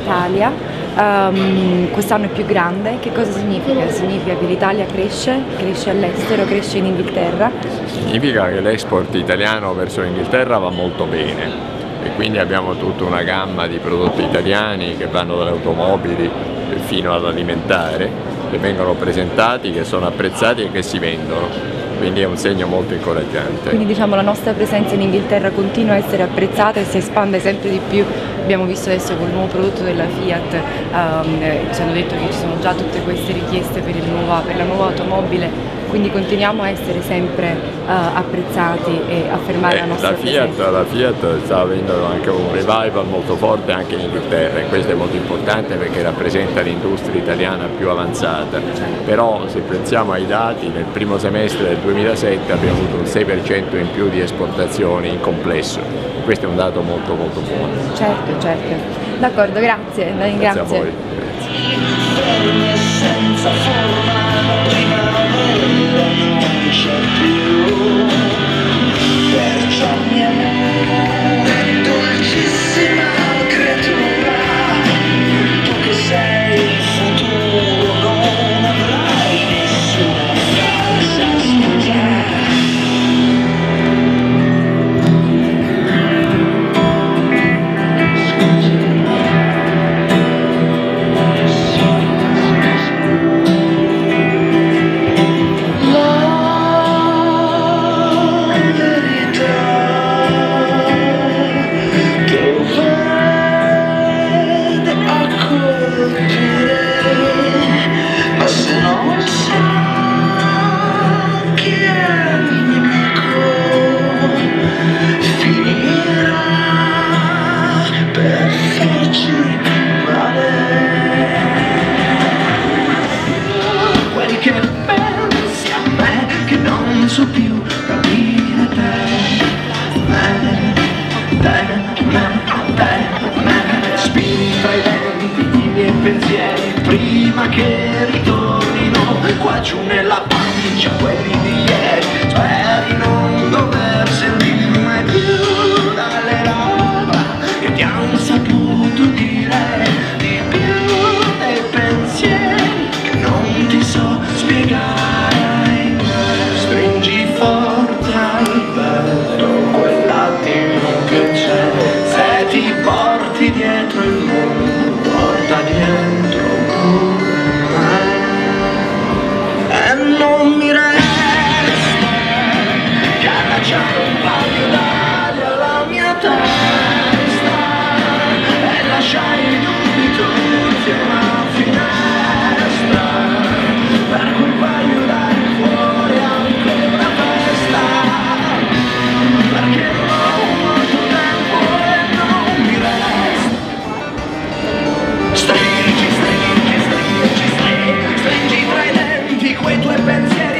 Italia, quest'anno è più grande. Che cosa significa? Significa che l'Italia cresce all'estero, cresce in Inghilterra. Significa che l'export italiano verso l'Inghilterra va molto bene e quindi abbiamo tutta una gamma di prodotti italiani che vanno dalle automobili fino all'alimentare, che vengono presentati, che sono apprezzati e che si vendono. Quindi è un segno molto incoraggiante. Quindi diciamo la nostra presenza in Inghilterra continua a essere apprezzata e si espande sempre di più. Abbiamo visto adesso col nuovo prodotto della Fiat, ci hanno detto che ci sono già tutte queste richieste per la nuova automobile, quindi continuiamo a essere sempre apprezzati e affermare la nostra presenza. La Fiat sta avendo anche un revival molto forte anche in Inghilterra e questo è molto importante perché rappresenta l'industria italiana più avanzata, però se pensiamo ai dati nel primo semestre del 2007 abbiamo avuto un 6% in più di esportazioni in complesso, questo è un dato molto molto buono. Certo, d'accordo, grazie, la ringrazio. Grazie a voi. So più capire te, spiri tra i denti i miei pensieri prima che ritornino qua giù nella pancia quelli di ieri. Speri non dover sentirmi mai più dalle labbra che ti hanno saputo dire di più dei pensieri che non ti so spiegare. Stringi forte al petto quell'attimo che c'è, se ti porti dietro il mondo, porta dietro pure me. E non mi resta che allacciare un paio d'ali alla mia testa e lasciare i dubbi tutti a una finestra, per quel paio d'ali fuori ancora festa, perché non ho molto tempo e non mi resta. Stringi tra i denti quei tuoi pensieri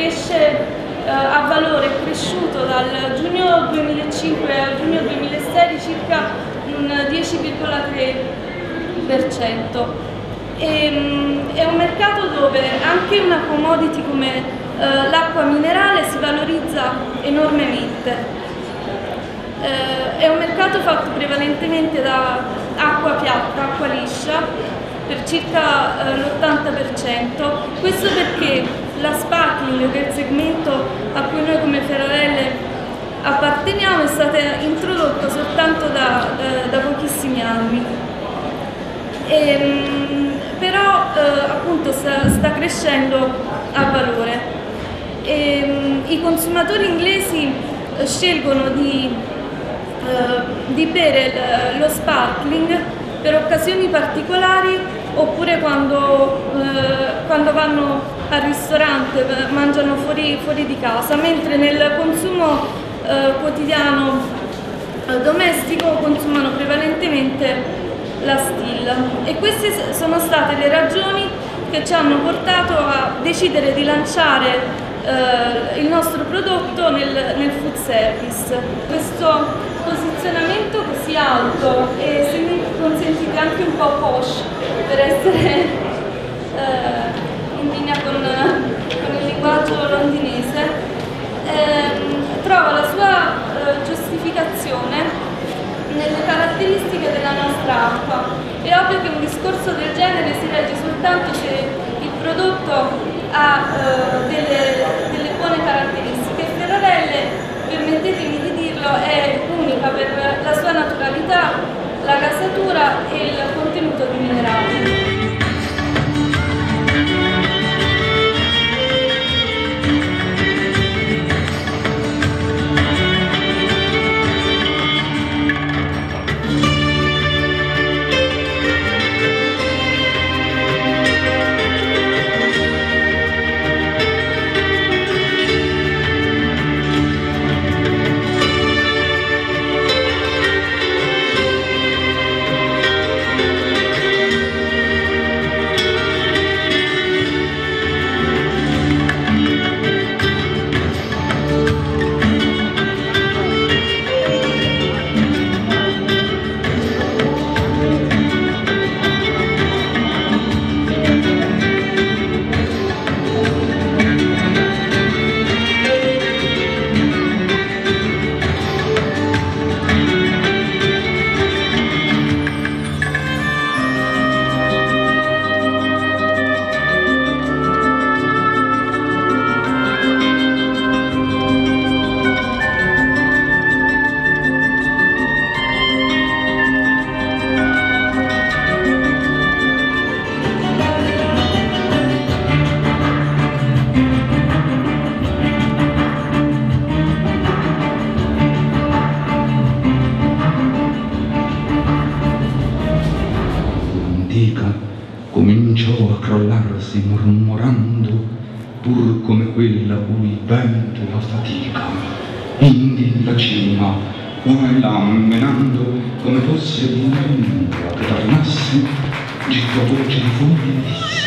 cresce a valore, è cresciuto dal giugno 2005 al giugno 2006 circa un 10,3%. È un mercato dove anche una commodity come l'acqua minerale si valorizza enormemente. È un mercato fatto prevalentemente da acqua piatta, acqua liscia, per circa l'80%. Questo perché la sparkling, che è il segmento a cui noi come Ferrarelle apparteniamo, è stata introdotta soltanto da pochissimi anni. Però appunto sta crescendo a valore. I consumatori inglesi scelgono di bere lo sparkling per occasioni particolari oppure quando vanno al ristorante, mangiano fuori di casa, mentre nel consumo quotidiano domestico consumano prevalentemente la still. E queste sono state le ragioni che ci hanno portato a decidere di lanciare il nostro prodotto nel food service. Questo posizionamento così alto e, se mi consentite, anche un po' posh per essere in linea con il linguaggio londinese, trova la sua giustificazione nelle caratteristiche della nostra acqua. È ovvio che un discorso del genere si regge soltanto se il prodotto ha delle buone caratteristiche. Ferrarelle, permettetemi di dirlo, è unica per la sua naturalità, la gasatura e il contenuto di minerali. Cominciò a crollarsi mormorando, pur come quella cui vento la fatica, indi la cima, qua e là menando, come fosse una lingua che tornasse, gettò voce di fuori e disse: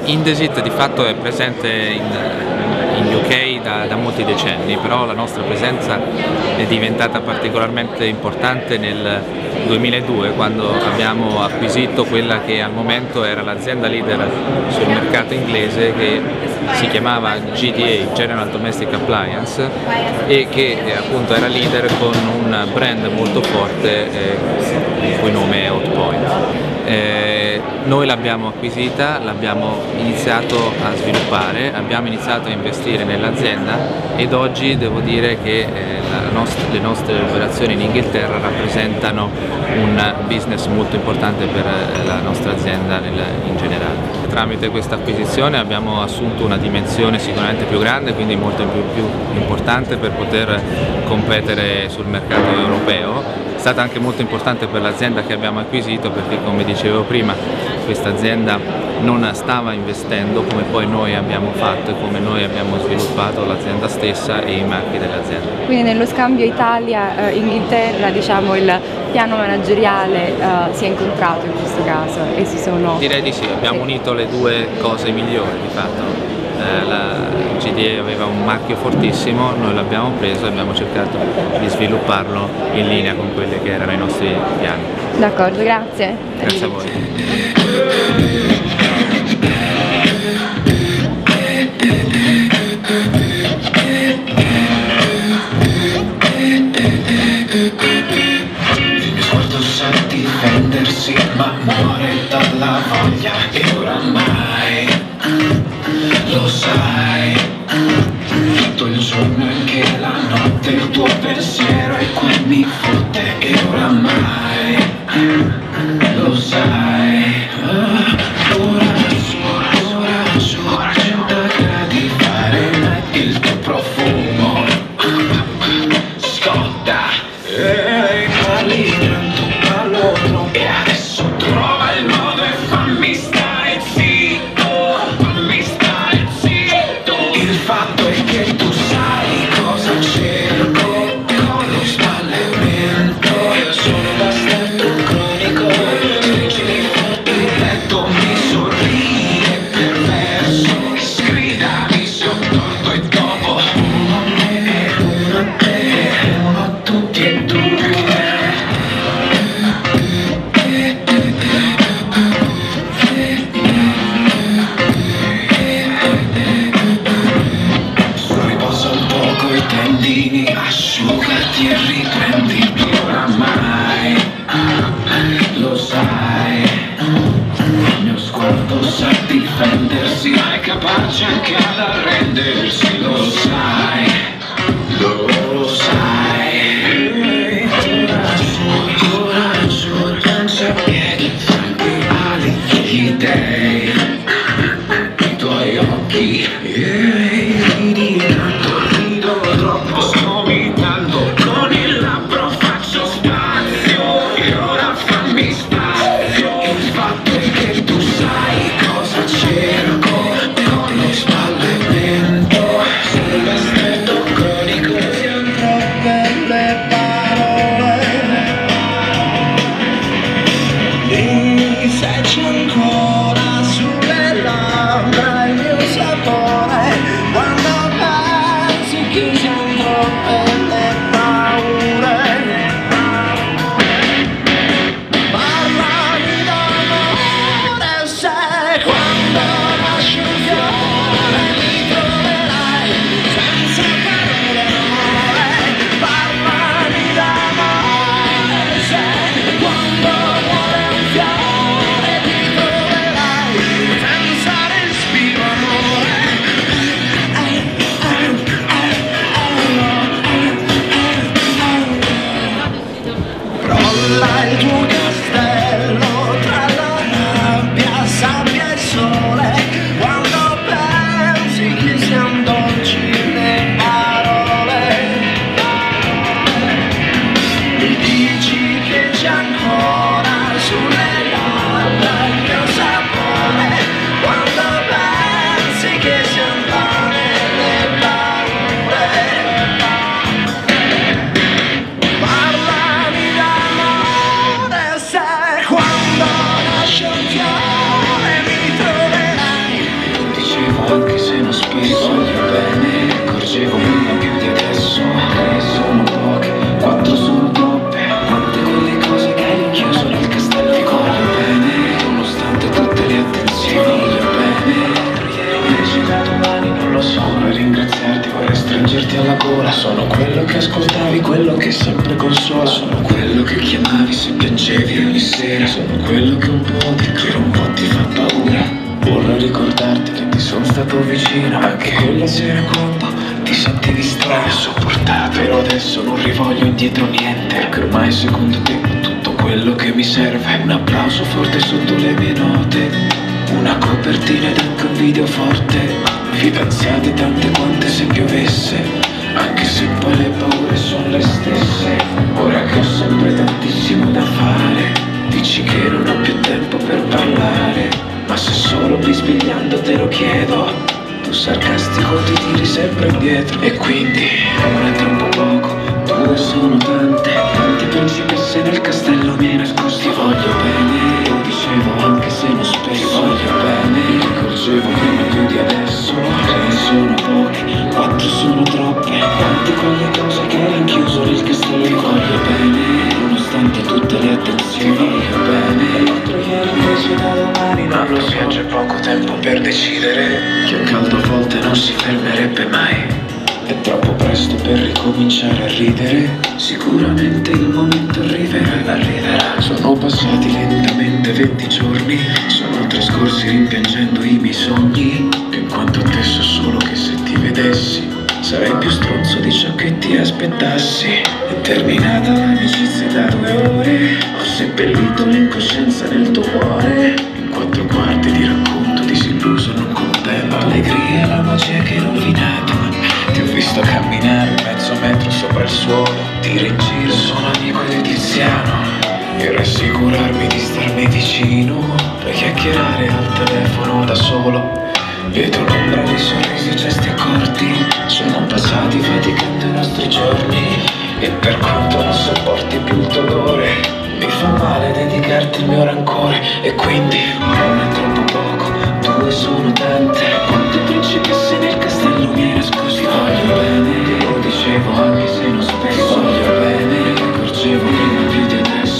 Indesit di fatto è presente in UK da molti decenni, però la nostra presenza è diventata particolarmente importante nel 2002, quando abbiamo acquisito quella che al momento era l'azienda leader sul mercato inglese, che si chiamava GDA, General Domestic Appliance, e che appunto era leader con un brand molto forte il cui nome è Hotpoint. Noi l'abbiamo acquisita, l'abbiamo iniziato a sviluppare, abbiamo iniziato a investire nell'azienda ed oggi devo dire che le nostre operazioni in Inghilterra rappresentano un business molto importante per la nostra azienda in generale. Tramite questa acquisizione abbiamo assunto una dimensione sicuramente più grande, quindi molto più importante per poter competere sul mercato europeo. È stata anche molto importante per l'azienda che abbiamo acquisito, perché come dicevo prima questa azienda non stava investendo come poi noi abbiamo fatto e come noi abbiamo sviluppato l'azienda stessa e i marchi dell'azienda. Quindi nello scambio Italia-Inghilterra, diciamo, il piano manageriale si è incontrato in questo caso e si sono... Direi di sì, abbiamo unito le due cose migliori di fatto. La GDA aveva un marchio fortissimo, noi l'abbiamo preso e abbiamo cercato di svilupparlo in linea con quelli che erano i nostri piani. D'accordo, grazie. Grazie a voi. Difendersi ma muore dalla voglia e oramai lo sai, tutto il giorno e anche la notte il tuo pensiero è qui mi fotte e oramai lo sai. Ora 100 gradi Fahrenheit, il tuo profumo scotta e parli tanto, parlo troppo e adesso trova il modo e fammi stare zitto, fammi stare zitto. Il fatto è che tu sai cosa cerco, con lo sballamento sono bastardo cronico, stringimi forte il petto, mi sorride perverso, sgridami se ho torto e dopo uno a me, uno a te, uno a tutti e due. Riposa un poco i tendini, asciugati e riprenditi oramai, lo sai, il mio sguardo sa difendersi, ma è capace anche ad arrendersi, lo sai, lo sai. Ora lancia piedi, franchi ali, gli dei, i tuoi occhi, ridi tanto, rido troppo, sto imitando, con il labbro faccio spazio, e ora fammi spazio. Il fatto è che tu sai cosa cerco, con lo sballamento, sembra stretto cronico, siamo troppe le parole, lì se c'è ancora sulle labbra il mio sapore, quando pensi che siamo troppe le paure. Parlami d'amore se quando nasce un fiore mi troverai senza parole d'amore. Parlami d'amore se quando muore un fiore ti troverai senza respiro amore. Crolla il tuo castello tra la rabbia, sabbia e sole, quando pensi che siano dolci le parole. Mi dici che c'è ancora sulle labbra il mio sapore, quando pensi che siano vane le paure. Parlami d'amore se quando nasce un fiore mi troverai anche se non spesso. Voglio bene, accorgevo prima più di adesso. 3 sono poche, 4 sono troppe. Quante quelle cose che hai rinchiuso nel castello. Ti voglio bene, nonostante tutte le attenzioni. Voglio bene, ieri invece da domani non lo so. Vorrei ringraziarti, vorrei stringerti alla gola. Sono quello che ascoltavi, quello che sempre consola. Sono quello che chiamavi se piangevi ogni sera. Sono quello che un po' ti gira, un po' ti fa paura. Vorrei ricordarti che ti sono stato vicino anche quella sera quando ti sentivi strano, sopportato. Però adesso non rivoglio indietro niente, perché ormai secondo te ho tutto quello che mi serve. Un applauso forte sotto le mie note, una copertina ed anche un video forte. Fidanzate tante quante se piovesse, anche se poi le paure sono le stesse. Ora che ho sempre tantissimo da fare, dici che non ho più tempo per parlare. Ma se solo bisbigliando te lo chiedo, tu sarcastico ti tiri sempre indietro. E quindi una è troppo poco, 2 sono tante. Quante principesse nel castello mi hai nascosti. Voglio bene, lo dicevo anche se non spesso. Voglio bene, mi accorgevo prima più di adesso. 3 sono poche, 4 sono troppe. Quante quelle cose che hai rinchiuso nel castello. Ti voglio bene, nonostante tutte le attenzioni. Voglio bene, l'altro ieri invece da domani non lo so. C'è poco tempo per decidere che un caldo a volte non si fermerebbe mai. È troppo presto per ricominciare a ridere. Sicuramente il momento arriverà. Sono passati lentamente 20 giorni. Sono trascorsi rimpiangendo i miei sogni. E in quanto a te so solo che se ti vedessi sarei più stronzo di ciò che ti aspettassi. È terminata l'amicizia da 2 ore. Ho seppellito l'incoscienza nel tuo cuore. In 4 quarti di racconto disilluso non contento. Allegria, la magia che hai rovinato. Ti ho visto camminare mezzo metro sopra il suolo. Tiro in giro, sono amico di Tiziano. E rassicurarmi di starmi vicino. Puoi chiacchierare al telefono da solo. Vedo l'ombra di sorrisi e gesti accorti. Sono passati faticando i nostri giorni. E per quanto non sopporti più il tuo odore, mi fa male dedicarti il mio rancore. E quindi non è troppo poco, 2 sono tante. Quante principesse nel castello mi hai nascosti. Voglio bene, lo dicevo anche se non spesso. Voglio bene, mi accorgevo prima più di adesso.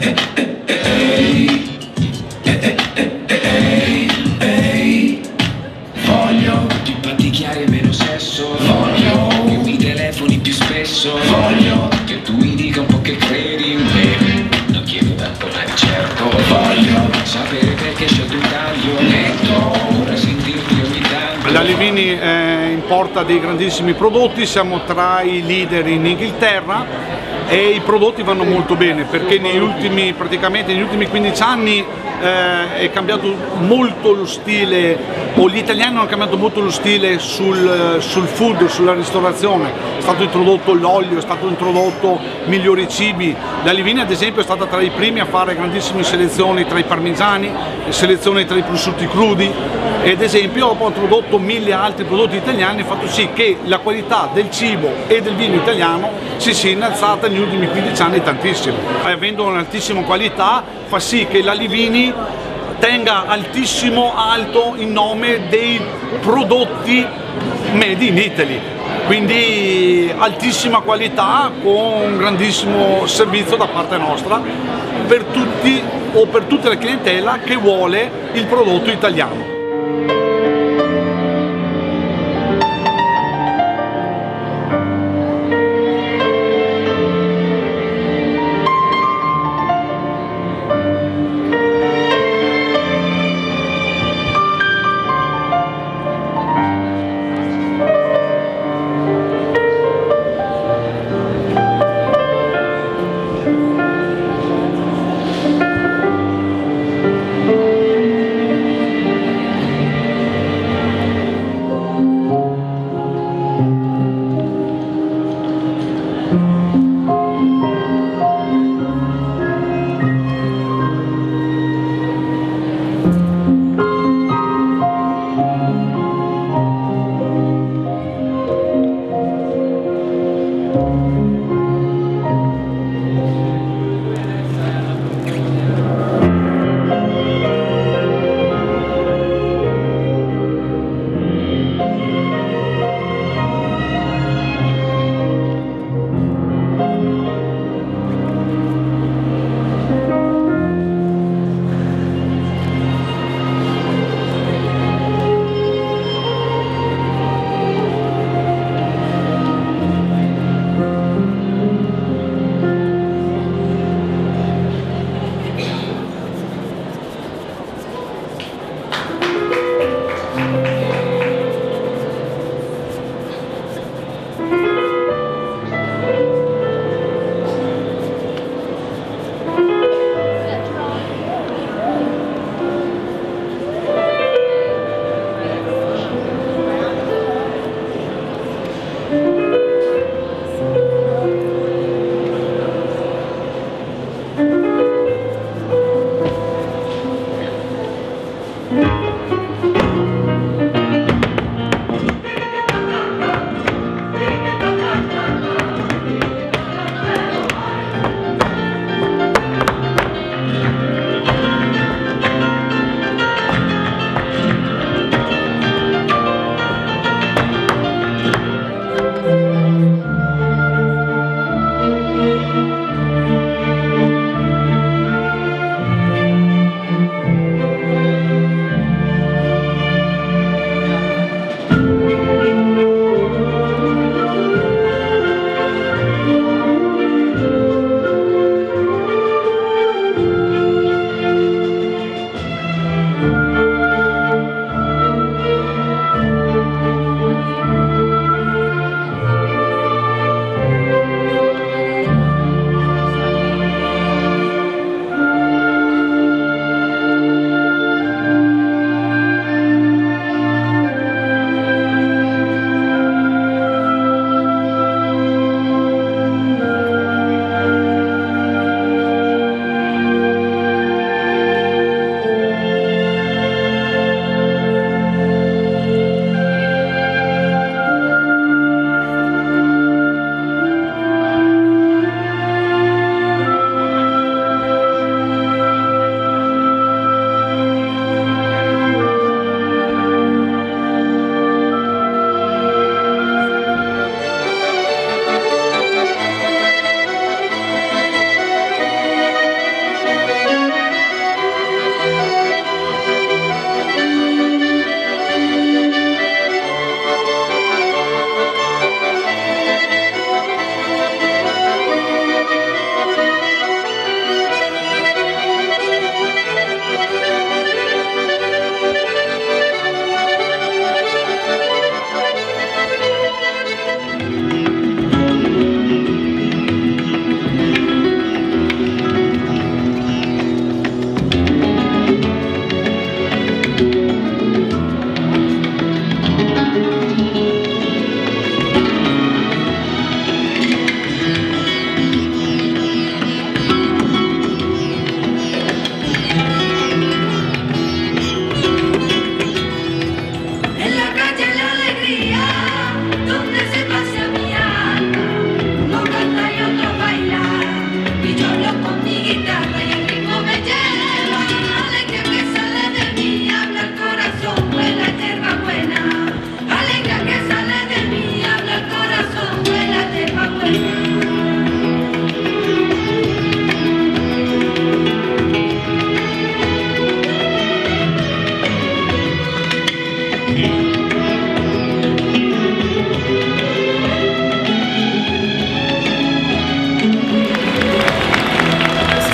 Voglio più patti chiari e meno sesso. Voglio che mi telefoni più spesso. Voglio che tu mi dica un po' che credi in me. Non chiedo tanto ma di certo. Voglio sapere perché scelto un taglio netto. Ora sentirti ogni tanto. La Livini importa dei grandissimi prodotti, siamo tra i leader in Inghilterra e i prodotti vanno molto bene perché praticamente negli ultimi 15 anni è cambiato molto lo stile, o gli italiani hanno cambiato molto lo stile sul food, sulla ristorazione. È stato introdotto l'olio, è stato introdotto migliori cibi. La Livini ad esempio è stata tra i primi a fare grandissime selezioni tra i parmigiani, selezioni tra i prosciutti crudi, e ad esempio dopo ha introdotto 1000 altri prodotti italiani, ha fatto sì che la qualità del cibo e del vino italiano si sia innalzata negli ultimi 15 anni tantissimo. Avendo un'altissima qualità fa sì che la Livini tenga altissimo alto il nome dei prodotti made in Italy, quindi altissima qualità con un grandissimo servizio da parte nostra per tutti o per tutta la clientela che vuole il prodotto italiano.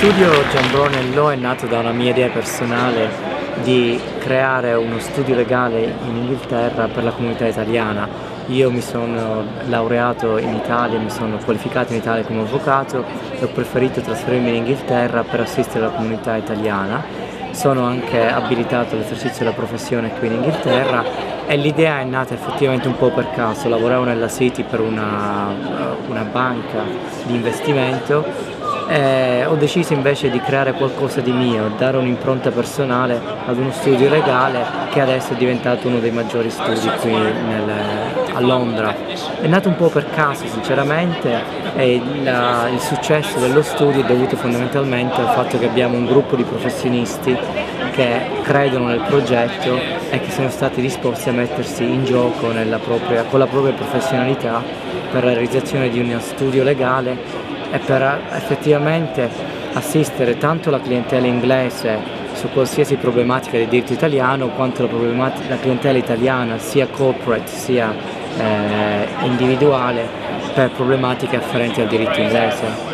studio Giambrone & Law è nato da una mia idea personale di creare uno studio legale in Inghilterra per la comunità italiana. Io mi sono laureato in Italia, mi sono qualificato in Italia come avvocato e ho preferito trasferirmi in Inghilterra per assistere la comunità italiana. Sono anche abilitato all'esercizio della professione qui in Inghilterra e l'idea è nata effettivamente un po' per caso. Lavoravo nella City per una banca di investimento e ho deciso invece di creare qualcosa di mio, dare un'impronta personale ad uno studio legale che adesso è diventato uno dei maggiori studi qui a Londra. È nato un po' per caso sinceramente e il successo dello studio è dovuto fondamentalmente al fatto che abbiamo un gruppo di professionisti che credono nel progetto e che sono stati disposti a mettersi in gioco con la propria professionalità per la realizzazione di uno studio legale e per effettivamente assistere tanto la clientela inglese su qualsiasi problematica di diritto italiano quanto la clientela italiana sia corporate sia individuale per problematiche afferenti al diritto inglese.